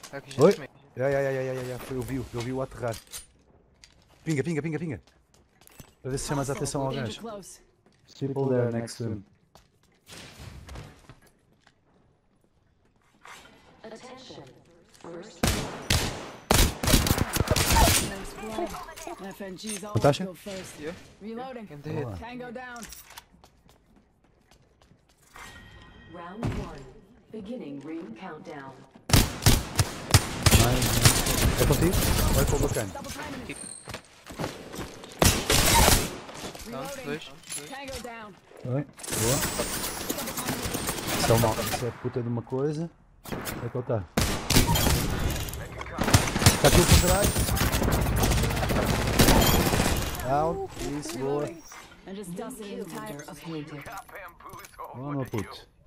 Aqui já Oi? tomei. Eu vi o aterrar. Pinga. Para ver se chamas a atenção ao gajo. People there next to him. Attention. First. FNG's always Natasha? go first. Yeah. Reloading. In the head. Boa. Tango down. Round 1. Beginning ring countdown. É contigo? Vai para o bacana. Double timing it. Não, Reloading. dois. Tango down. Oi, boa. Isso é uma puta de uma coisa. Onde é que ele está? Está aqui por trás. Out, isso, boa. Reloading. And just dusting the tires. Appointed. Boa, meu puto.